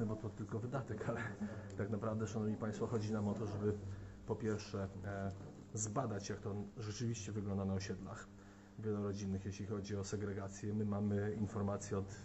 korzystny, bo to tylko wydatek, ale tak naprawdę, Szanowni Państwo, chodzi nam o to, żeby po pierwsze zbadać, jak to rzeczywiście wygląda na osiedlach wielorodzinnych, jeśli chodzi o segregację. My mamy informacje od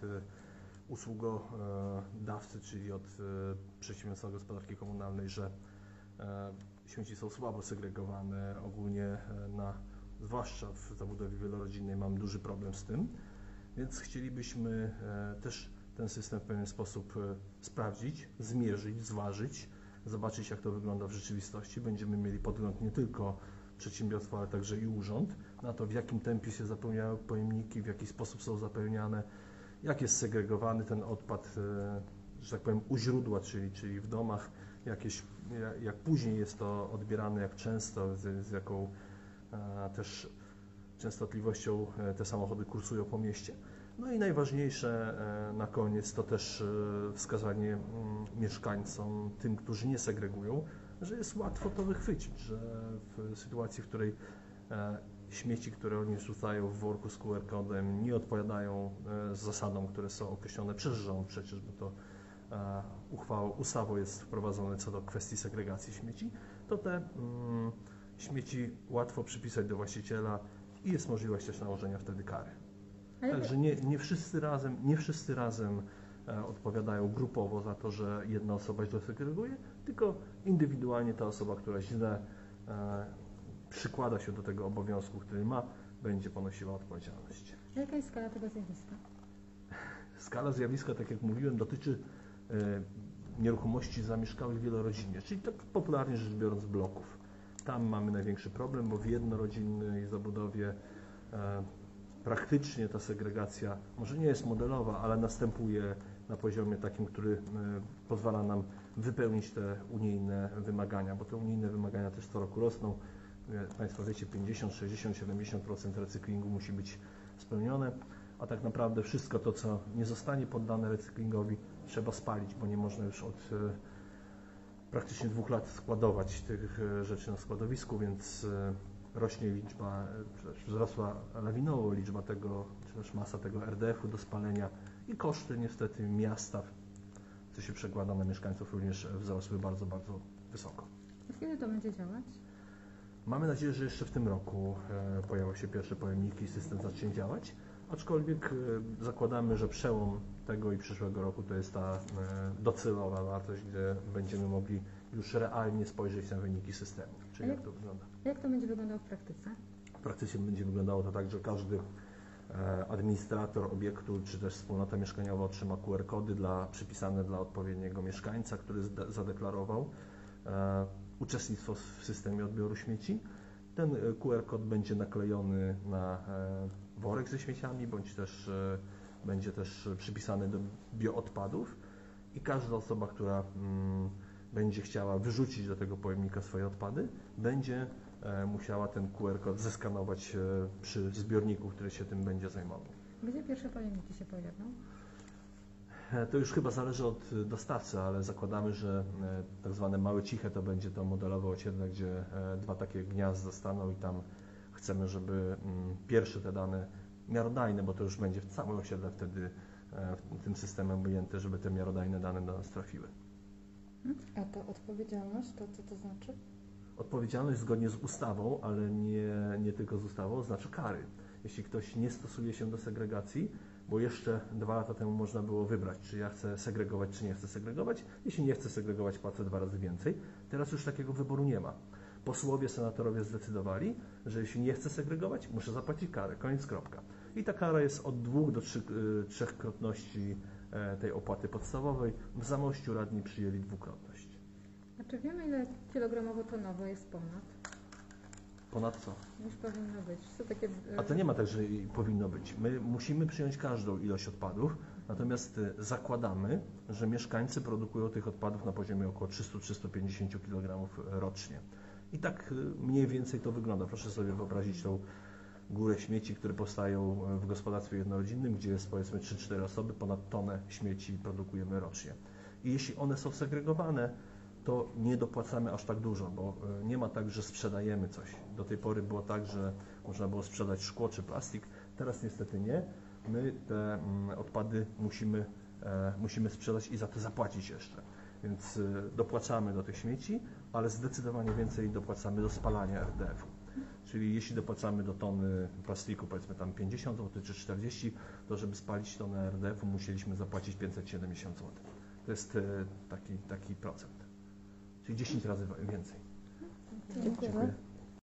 usługodawcy, czyli od przedsiębiorstwa gospodarki komunalnej, że śmieci są słabo segregowane. Ogólnie zwłaszcza w zabudowie wielorodzinnej mamy duży problem z tym, więc chcielibyśmy też ten system w pewien sposób sprawdzić, zmierzyć, zważyć, zobaczyć, jak to wygląda w rzeczywistości. Będziemy mieli podgląd nie tylko przedsiębiorstwa, ale także i urząd na to, w jakim tempie się zapełniają pojemniki, w jaki sposób są zapełniane, jak jest segregowany ten odpad, że tak powiem, u źródła, czyli w domach, jak później jest to odbierane, jak często, z jaką też częstotliwością te samochody kursują po mieście. No i najważniejsze na koniec to też wskazanie mieszkańcom, tym, którzy nie segregują, że jest łatwo to wychwycić, że w sytuacji, w której śmieci, które oni rzucają w worku z QR-kodem, nie odpowiadają zasadom, które są określone przez rząd przecież, bo to ustawą jest wprowadzone co do kwestii segregacji śmieci, to te śmieci łatwo przypisać do właściciela i jest możliwość też nałożenia wtedy kary. Także nie wszyscy razem odpowiadają grupowo za to, że jedna osoba źle segreguje, tylko indywidualnie ta osoba, która źle przykłada się do tego obowiązku, który ma, będzie ponosiła odpowiedzialność. Jaka jest skala tego zjawiska? Skala zjawiska, tak jak mówiłem, dotyczy nieruchomości zamieszkałych wielorodzinnie, czyli tak popularnie rzecz biorąc bloków. Tam mamy największy problem, bo w jednorodzinnej zabudowie praktycznie ta segregacja może nie jest modelowa, ale następuje na poziomie takim, który pozwala nam wypełnić te unijne wymagania, bo te unijne wymagania też co roku rosną. Państwo wiecie, 50, 60, 70% recyklingu musi być spełnione, a tak naprawdę wszystko to, co nie zostanie poddane recyklingowi, trzeba spalić, bo nie można już od praktycznie 2 lat składować tych rzeczy na składowisku, więc rośnie liczba, wzrosła lawinowo liczba tego, czy też masa tego RDF-u do spalenia i koszty niestety miasta, co się przekłada na mieszkańców, również wzrosły bardzo, bardzo wysoko. A kiedy to będzie działać? Mamy nadzieję, że jeszcze w tym roku pojawią się pierwsze pojemniki i system zacznie działać, aczkolwiek zakładamy, że przełom tego i przyszłego roku to jest ta docelowa wartość, gdzie będziemy mogli już realnie spojrzeć na wyniki systemu, czyli jak to wygląda. Jak to będzie wyglądało w praktyce? W praktyce będzie wyglądało to tak, że każdy administrator obiektu czy też wspólnota mieszkaniowa otrzyma QR-kody przypisane dla odpowiedniego mieszkańca, który zadeklarował uczestnictwo w systemie odbioru śmieci. Ten QR-kod będzie naklejony na worek ze śmieciami, bądź też będzie też przypisany do bioodpadów i każda osoba, która będzie chciała wyrzucić do tego pojemnika swoje odpady, będzie musiała ten QR-kod zeskanować przy zbiorniku, który się tym będzie zajmował. Gdzie pierwsze pojemniki się pojawią? To już chyba zależy od dostawcy, ale zakładamy, że tak zwane małe ciche to będzie to modelowe osiedle, gdzie 2 takie gniazda zostaną i tam chcemy, żeby pierwsze te dane miarodajne, bo to już będzie w całym osiedle wtedy tym systemem objęte, żeby te miarodajne dane do nas trafiły. A to odpowiedzialność, to co to znaczy? Odpowiedzialność zgodnie z ustawą, ale nie tylko z ustawą, znaczy kary. Jeśli ktoś nie stosuje się do segregacji, bo jeszcze 2 lata temu można było wybrać, czy ja chcę segregować, czy nie chcę segregować. Jeśli nie chcę segregować, płacę 2 razy więcej. Teraz już takiego wyboru nie ma. Posłowie, senatorowie zdecydowali, że jeśli nie chcę segregować, muszę zapłacić karę. Koniec, kropka. I ta kara jest od 2 do 3-krotności tej opłaty podstawowej. W Zamościu radni przyjęli 2-krotność. A czy wiemy, ile kilogramowo-tonowo jest ponad? Ponad co? Już powinno być. Co takie... A to nie ma tak, że powinno być. My musimy przyjąć każdą ilość odpadów, natomiast zakładamy, że mieszkańcy produkują tych odpadów na poziomie około 300-350 kg rocznie. I tak mniej więcej to wygląda. Proszę sobie wyobrazić tą górę śmieci, które powstają w gospodarstwie jednorodzinnym, gdzie jest powiedzmy 3-4 osoby, ponad tonę śmieci produkujemy rocznie. I jeśli one są segregowane, to nie dopłacamy aż tak dużo, bo nie ma tak, że sprzedajemy coś. Do tej pory było tak, że można było sprzedać szkło czy plastik, teraz niestety nie. My te odpady musimy musimy sprzedać i za to zapłacić jeszcze. Więc dopłacamy do tych śmieci, ale zdecydowanie więcej dopłacamy do spalania RDF-u. Czyli jeśli dopłacamy do tony plastiku, powiedzmy tam 50 zł czy 40, to żeby spalić tonę RDF-u musieliśmy zapłacić 570 zł. To jest taki procent. Czyli 10 razy więcej. Dziękuję. Dziękuję.